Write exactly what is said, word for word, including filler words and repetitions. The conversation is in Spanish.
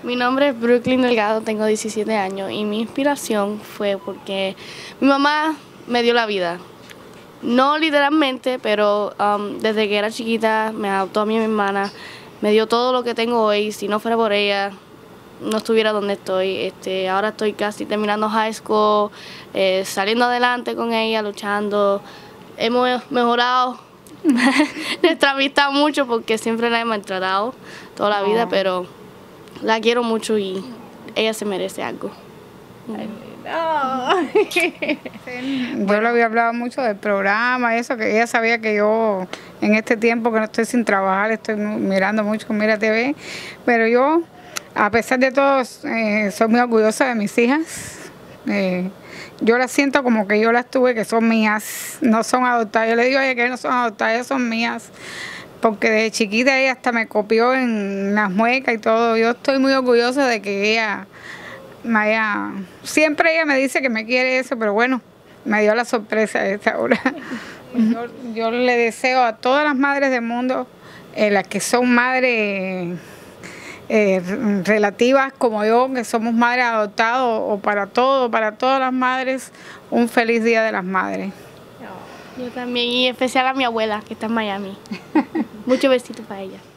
Mi nombre es Brooklyn Delgado, tengo diecisiete años y mi inspiración fue porque mi mamá me dio la vida. No literalmente, pero um, desde que era chiquita me adoptó a mí y a mi hermana, me dio todo lo que tengo hoy. Si no fuera por ella, no estuviera donde estoy. Este, ahora estoy casi terminando high school, eh, saliendo adelante con ella, luchando. Hemos mejorado nuestra amistad mucho porque siempre la hemos tratado toda la vida, pero la quiero mucho y ella se merece algo. No. Yo le había hablado mucho del programa, eso, que ella sabía que yo en este tiempo que no estoy sin trabajar, estoy mirando mucho con Mira T V, pero yo, a pesar de todo, eh, soy muy orgullosa de mis hijas. Eh, yo las siento como que yo las tuve, que son mías, no son adoptadas. Yo le digo a ella que no son adoptadas, ellas son mías, porque desde chiquita ella hasta me copió en las muecas y todo. Yo estoy muy orgullosa de que ella me haya... Siempre ella me dice que me quiere eso, pero bueno, me dio la sorpresa de esta hora. Yo, yo le deseo a todas las madres del mundo, eh, las que son madres eh, relativas como yo, que somos madres adoptadas, o para todo, para todas las madres, un feliz Día de las Madres. Yo también, y en especial a mi abuela, que está en Miami. Muchos besitos para ella.